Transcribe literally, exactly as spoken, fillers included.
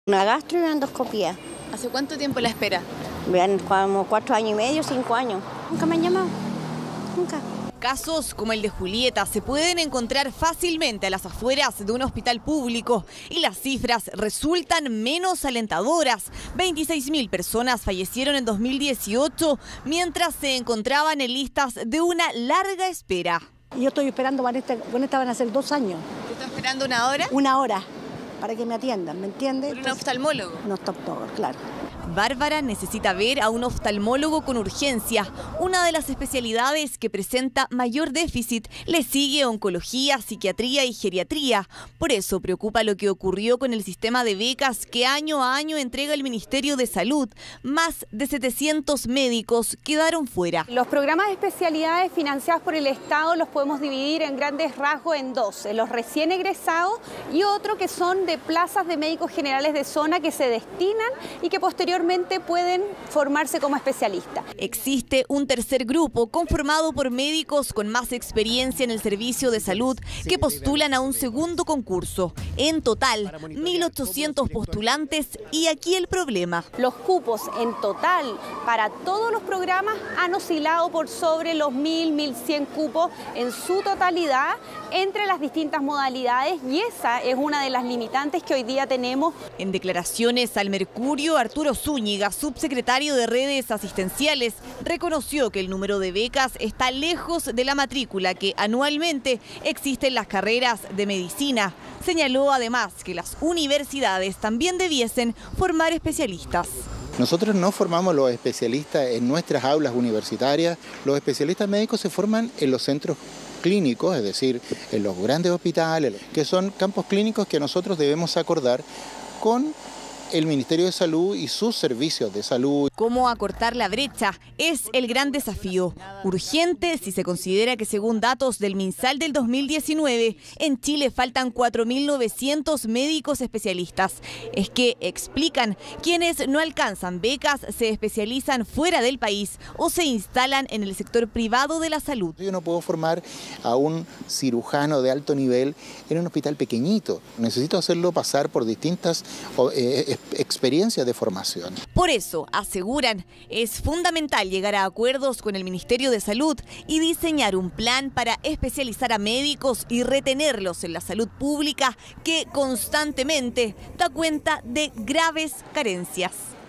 Una gastro y una endoscopía. ¿Hace cuánto tiempo la espera? Vean, como cuatro años y medio, cinco años. Nunca me han llamado. Nunca. Casos como el de Julieta se pueden encontrar fácilmente a las afueras de un hospital público y las cifras resultan menos alentadoras. veintiséis mil personas fallecieron en dos mil dieciocho mientras se encontraban en listas de una larga espera. Yo estoy esperando, con esta, con esta van a ser dos años. ¿Te está esperando una hora? Una hora para que me atiendan, ¿me entiendes? ¿Por un oftalmólogo? Un oftalmólogo, claro. Bárbara necesita ver a un oftalmólogo con urgencia, una de las especialidades que presenta mayor déficit. Le sigue oncología, psiquiatría y geriatría. Por eso preocupa lo que ocurrió con el sistema de becas que año a año entrega el Ministerio de Salud. Más de setecientos médicos quedaron fuera. Los programas de especialidades financiados por el Estado los podemos dividir en grandes rasgos en dos: los recién egresados y otro que son de plazas de médicos generales de zona que se destinan y que posteriormente pueden formarse como especialistas. Existe un tercer grupo conformado por médicos con más experiencia en el servicio de salud que postulan a un segundo concurso. En total, mil ochocientos postulantes y aquí el problema. Los cupos en total para todos los programas han oscilado por sobre los mil, mil cien cupos en su totalidad entre las distintas modalidades y esa es una de las limitantes que hoy día tenemos. En declaraciones al Mercurio, Arturo Zúñiga, subsecretario de Redes Asistenciales, reconoció que el número de becas está lejos de la matrícula que anualmente existe en las carreras de medicina. Señaló además que las universidades también debiesen formar especialistas. Nosotros no formamos los especialistas en nuestras aulas universitarias, los especialistas médicos se forman en los centros clínicos, es decir, en los grandes hospitales, que son campos clínicos que nosotros debemos acordar con el Ministerio de Salud y sus servicios de salud. ¿Cómo acortar la brecha? Es el gran desafío. Urgente si se considera que según datos del MinSal del dos mil diecinueve, en Chile faltan cuatro mil novecientos médicos especialistas. Es que, explican, quienes no alcanzan becas se especializan fuera del país o se instalan en el sector privado de la salud. Yo no puedo formar a un cirujano de alto nivel en un hospital pequeñito. Necesito hacerlo pasar por distintas eh, experiencias de formación. Por eso, aseguran, es fundamental llegar a acuerdos con el Ministerio de Salud y diseñar un plan para especializar a médicos y retenerlos en la salud pública que constantemente da cuenta de graves carencias.